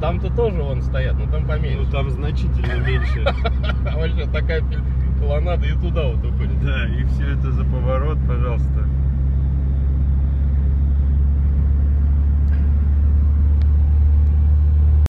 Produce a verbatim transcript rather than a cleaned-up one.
Там-то тоже вон стоят, но там поменьше. Ну там значительно меньше. Вообще такая колоннада и туда вот уходит. Да, и все это за поворот, пожалуйста.